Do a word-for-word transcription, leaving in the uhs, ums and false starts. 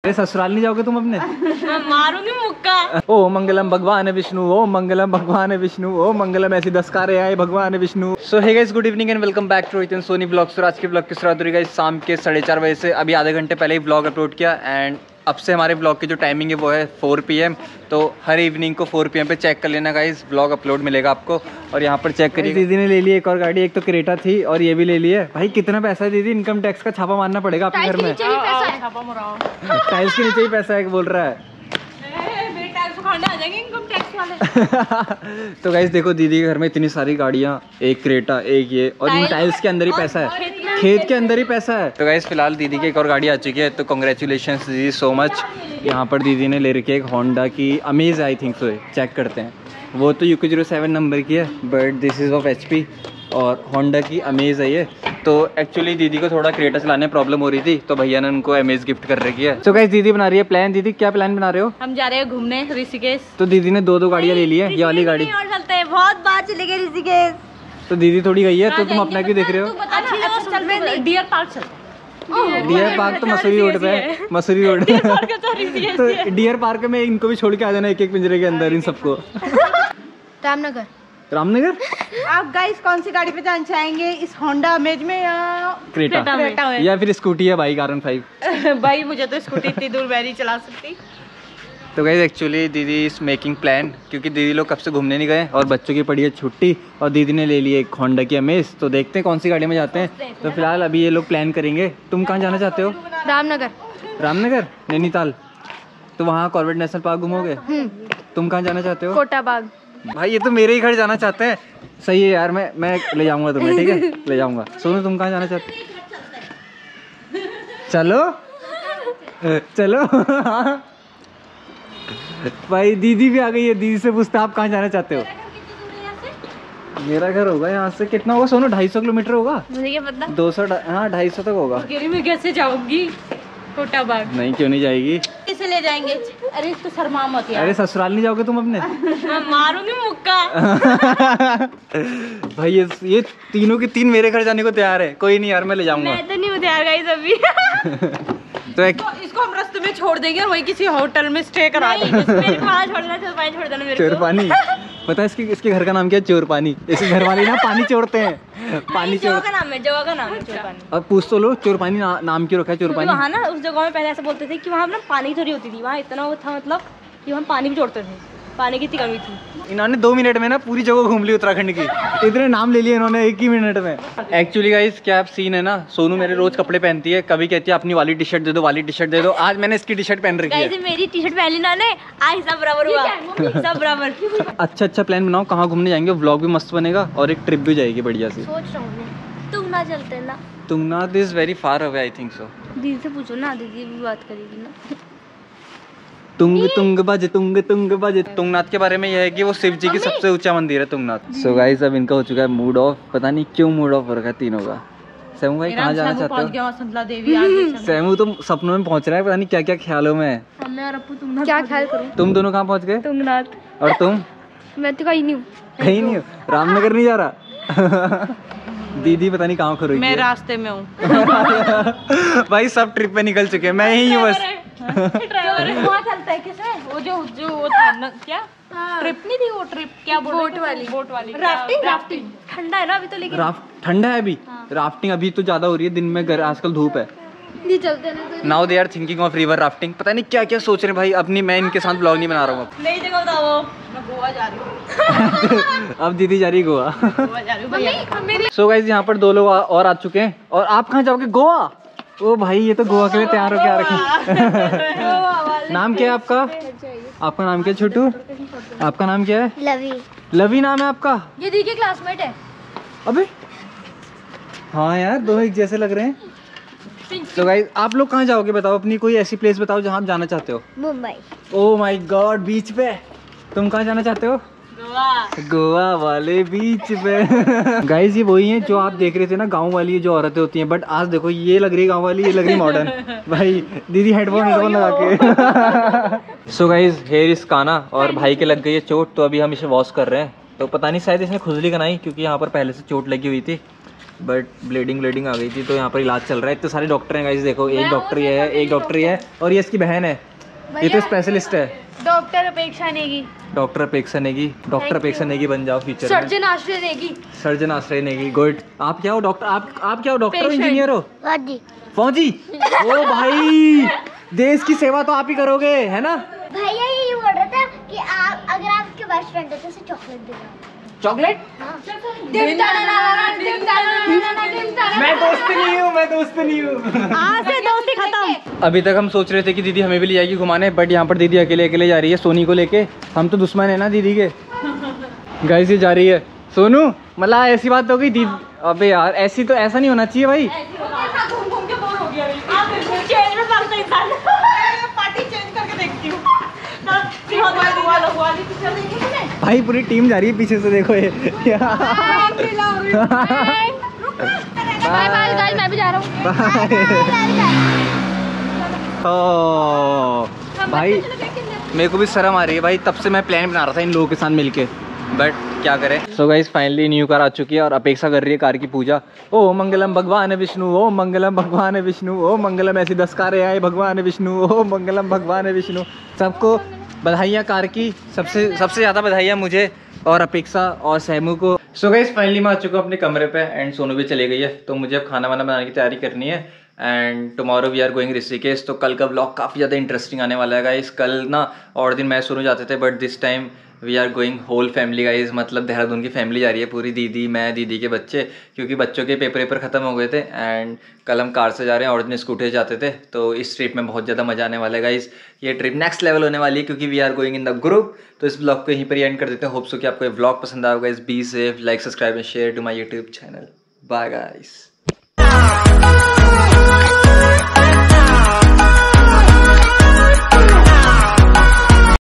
अरे ससुराल नहीं जाओगे तुम अपने? मैं मारूंगी मुक्का। ओ मंगलम भगवान विष्णु, ओ मंगलम भगवान विष्णु, ओ मंगलम ऐसी दस कारे आए भगवान Vishnu. So hey guys, good evening and welcome back to Rohit Soni vlogs. तो आज के ब्लॉग की शुरुआत हो रही है शाम के साढ़े चार बजे से। अभी आधे घंटे पहले ही ब्लॉग अपलोड किया एंड अब से हमारे ब्लॉग की जो टाइमिंग है वो है फोर पी एम। तो हर इवनिंग को फोर पी एम पे चेक कर लेना गाइस, ब्लॉग अपलोड मिलेगा आपको। और यहाँ पर चेक करिए, दीदी ने ले ली एक और गाड़ी, एक तो क्रेटा थी और ये भी ले ली है। भाई कितना पैसा है दीदी? इनकम टैक्स का छापा मारना पड़ेगा आपके घर में। टाइल्स के नीचे ही पैसा है बोल रहा है। तो गाइस देखो, दीदी के घर में इतनी सारी गाड़ियाँ, एक क्रेटा, एक ये, और इन टाइल्स के अंदर ही पैसा है, खेत के अंदर ही पैसा है। तो गाइस फिलहाल दीदी की एक और गाड़ी आ चुकी है, तो कॉन्ग्रेचुलेशंस दीदी सो मच। यहाँ पर दीदी ने ले रखी है एक होंडा की Amaze, I think so, check करते हैं। वो तो यूके जीरो सेवन नंबर की है but this is of H P, और होंडा की अमेज है ये। तो एक्चुअली दीदी को थोड़ा क्रेटा चलाने में प्रॉब्लम हो रही थी, तो भैया ने उनको अमेज गिफ्ट कर रखी है। तो गाइस दीदी बना रही है प्लान। दीदी क्या प्लान बना रहे हो? हम जा रहे हैं घूमने ऋषिकेश। तो दीदी ने दो दो गाड़ियाँ ले ली है, ये वाली गाड़ी। और चलते हैं, बहुत बार चलेंगे ऋषिकेश। तो दीदी थोड़ी गई है, तो तुम अपना क्यों देख रहे हो? डियर पार्क चलते। डियर पार्क तो मसूरी रोड पे है, मसूरी रोड। तो डियर पार्क में इनको भी छोड़ के आ जाना एक एक पिंजरे के अंदर, इन सबको। रामनगर। रामनगर। आप गाइस कौन सी गाड़ी पे जाना चाहेंगे, इस होंडा अमेज में या क्रेटा, क्रेटा में, या फिर स्कूटी है भाई, कार वन फाइव? भाई मुझे तो स्कूटी इतनी दूर मैं नहीं चला सकती। तो गाइस एक्चुअली दीदी इज मेकिंग प्लान, क्योंकि दीदी लोग कब से घूमने नहीं गए और बच्चों की पड़ी है छुट्टी, और दीदी ने ले ली एक होंडा की अमेज। तो देखते हैं कौन सी गाड़ी में जाते हैं। तो फिलहाल अभी ये लोग प्लान करेंगे। तुम कहाँ जाना चाहते हो? रामनगर। रामनगर, नैनीताल। तो वहाँ कॉर्बेट नेशनल पार्क घूमोगे? तुम कहाँ जाना चाहते हो? कोटा बाग। भाई ये तो मेरे ही घर जाना चाहते हैं। सही है यार, मैं मैं ले जाऊंगा तुम्हें, ठीक है, ले जाऊंगा। सोनू तुम कहाँ जाना चाहते हो? चलो चलो। भाई दीदी भी आ गई है, दीदी से पूछते आप कहाँ जाना चाहते हो? मेरा घर होगा यहाँ से कितना होगा सोनू? ढाई सौ किलोमीटर होगा। मुझे क्या पता, दो सौ हाँ ढाई सौ तक होगा। मैं कैसे जाऊंगी कोटा बाग? नहीं क्यों नहीं जाएगी, किसे ले जाएंगे? अरे तो शर्मा मत यार। अरे ससुराल नहीं जाओगे तुम अपने? मैं मारूंगी मुक्का। भाई ये ये तीनों की तीन मेरे घर जाने को तैयार है। कोई नहीं यार, मैं ले जाऊंगा। मैं तो नहीं हूँ तैयार गाइस अभी। तो एक... इसको हम रास्ते में छोड़ देंगे और वही किसी होटल में स्टे करा देंगे। मेरे को वहाँ छोड़ देना, चोरपानी छोड़ देना मेरे को। चोरपानी? पता है इसके इसके घर का नाम क्या है? चोरपानी। इसके घर वाले ना पानी चोरते हैं, पानी चोर। जगह का नाम है, जगह का नाम है चोरपानी। अब पूछ तो लो, चोरपानी ना, नाम क्यों रखा है चोरपानी? वहाँ ना उस जगह में पहले ऐसे बोलते थे कि वहाँ ना पानी चोरी होती थी, वहाँ इतना वो था मतलब कि वहाँ पानी भी चोरते थे, पानी की इतनी कमी थी। इन्होंने दो मिनट में ना पूरी जगह घूम ली उत्तराखंड की, इतने नाम ले लिए इन्होंने एक ही मिनट में। एक्चुअली गाइस क्या सीन है ना, सोनू मेरे रोज कपड़े पहनती है, कभी कहती है अपनी वाली टी शर्ट दे दो, वाली टी शर्ट दे दो। आज मैंने इसकी टी शर्ट पहन रखी है। मेरी टी शर्ट पहन ली ना, आज सब बराबर हुआ, सब बराबर। अच्छा अच्छा प्लान बनाओ, कहाँ घूमने जाएंगे, व्लॉग भी मस्त बनेगा और एक ट्रिप भी जाएगी बढ़िया सी। सोच रहा हूँ तुंगनाथ चलते हैं ना। Tungnath is very far away, I think so. दीदी से पूछो ना, दीदी भी बात करेगी ना। तुंग तुंग बज तुंग तुंग बज। तुंगनाथ के बारे में यह है कि वो शिव जी की सबसे ऊंचा मंदिर है तुंगनाथ। सो गाइस अब इनका हो चुका है मूड ऑफ, पता नहीं क्यों मूड ऑफ हो रखा है तीनों का। सेमू भाई कहाँ जाना चाहते हो? सेमू तो सपनों में पहुंच रहा है, पता नहीं क्या क्या ख्यालों में है। क्या ख्याल करूं? तुम दोनों कहाँ पहुंच गए? तुंगनाथ। और तुम? मैं तो कहीं नहीं हूँ। कहीं नहीं हो? रामनगर नहीं जा रहा? दीदी पता नहीं कहाँ खो रही है। मैं रास्ते में हूँ। भाई सब ट्रिप पे निकल चुके हैं, मैं यही हूँ बस। वहाँ चलता है किसमें? वो जो जो वो था न, क्या ट्रिप नहीं थी वो, ट्रिप क्या बोट वाली, बोट वाली राफ्टिंग। राफ्टिंग ठंडा है ना अभी तो, लेकिन राफ्ट ठंडा है अभी। राफ्टिंग अभी तो ज्यादा हो रही है, दिन में घर आजकल धूप है। नहीं चलते ना। Now they are thinking of river rafting. पता नहीं क्या क्या सोच रहे हैं भाई अपनी। मैं इनके साथ ब्लॉग नहीं बना रहा हूँ। नई जगह बताओ। मैं गोवा जा रही हूँ। अब दीदी जा रही गोवा। गोवा जा रही हूँ। सो गाइस यहाँ पर दो लोग और आ चुके हैं, और आप कहाँ जाओगे? गोवा? ओ भाई ये तो गोवा के लिए तैयार होके आ रखे। नाम क्या है आपका? आपका नाम क्या है छोटू? आपका नाम क्या है? लवी। लवी नाम है आपका? ये दी के क्लासमेट है। अबे हाँ यार, दोनों एक जैसे लग रहे हैं। तो गाइस आप लोग कहाँ जाओगे बताओ? अपनी कोई ऐसी प्लेस बताओ जहाँ आप जाना चाहते हो। Mumbai. Oh my god, beach पे। तुम कहाँ जाना चाहते हो? गोवा। गोवा वाले बीच पे। गाइस ये वही है जो आप देख रहे थे ना, गांव वाली जो औरतें होती हैं, बट आज देखो ये लग रही है गांव वाली, ये लग रही मॉडर्न। भाई दीदी हेडफोन हेडफोन लगा के। सो गाइस हेयर इज काना, और भाई के लग गई है चोट, तो अभी हम इसे वॉश कर रहे हैं। तो पता नहीं शायद इसने खुजली बनाई, क्योंकि यहाँ पर पहले से चोट लगी हुई थी। बट ब्लीडिंग ब्लीडिंग आ गई थी तो यहाँ पर इलाज चल रहा है। इतने सारे डॉक्टर हैं गाइस, देखो एक डॉक्टर ये है, एक डॉक्टर ये है और ये इसकी बहन है, ये तो स्पेशलिस्ट है। डॉक्टर अपेक्षा नेगी, डॉक्टर अपेक्षा नेगी, डॉक्टर अपेक्षा नेगी बन जाओ फ्यूचर में। सर्जन आश्रय नेगी, सर्जन आश्रय नेगी, गुड। आप क्या हो डॉक्टर? आप आप क्या हो डॉक्टर हो, इंजीनियर हो, फौजी? ओ भाई, देश की सेवा तो आप ही करोगे, है ना? भैया ये बोल रहा था कि आप अगर आपके बेस्ट फ्रेंड हो तो उसे चॉकलेट देना। चॉकलेट? मैं दोस्त नहीं हूँ, मैं दोस्त नहीं हूँ। आज से दोस्ती खत्म। अभी तक हम सोच रहे थे कि दीदी हमें भी ले जाएगी घुमाने, बट यहाँ पर दीदी अकेले अकेले जा रही है सोनी को लेके। हम तो दुश्मन है ना दीदी के। गाइस ये जा रही है सोनू, मतलब ऐसी बात हो गई दीदी। अबे यार ऐसी तो ऐसा नहीं होना चाहिए भाई। भाई पूरी टीम जा रही है पीछे से, देखो ये। बाय बाय गाइस, मैं भी जा रहा हूँ। भाई मेरे को भी शर्म आ रही है भाई, तब से मैं प्लान बना रहा था इन लोगों के साथ मिलके, बट क्या करें। So guys finally new car आ चुकी है और अपेक्षा कर रही है कार की पूजा। ओ मंगलम भगवान विष्णु, ओ मंगलम भगवान विष्णु, ओ मंगलम, ऐसी दस कारें आए भगवान विष्णु, ओ मंगलम भगवान विष्णु। सबको बधाइयाँ कार की, सबसे सबसे ज़्यादा बधाइयाँ मुझे और अपेक्षा और सहमू को। सो गाइस फाइनली मैं आ चुका हूँ अपने कमरे पे एंड सोनू भी चली गई है, तो मुझे अब खाना वाना बनाने की तैयारी करनी है। And tomorrow we are going Rishikesh, तो कल का ब्लॉग काफ़ी ज़्यादा इंटरेस्टिंग आने वाला है गाइस। कल ना और दिन मैं सोनू जाते थे, but this time we are going whole family guys, मतलब देहरादून की फैमिली जा रही है पूरी, दीदी, मैं, दीदी के बच्चे, क्योंकि बच्चों के पेपर पेपर ख़त्म हो गए थे। एंड कल हम कार से जा रहे हैं और दिन स्कूटर जाते थे, तो इस ट्रिप में बहुत ज़्यादा मजा आने वाला है गाइज। ये ट्रिप नेक्स्ट लेवल होने वाली है क्योंकि we are going in the group. तो इस ब्लॉग को यहीं पर एंड कर देते हैं। होप्स हो कि आपको ये ब्लॉग पसंद आएगा guys. Be safe, like, subscribe and share to my YouTube channel. Bye guys.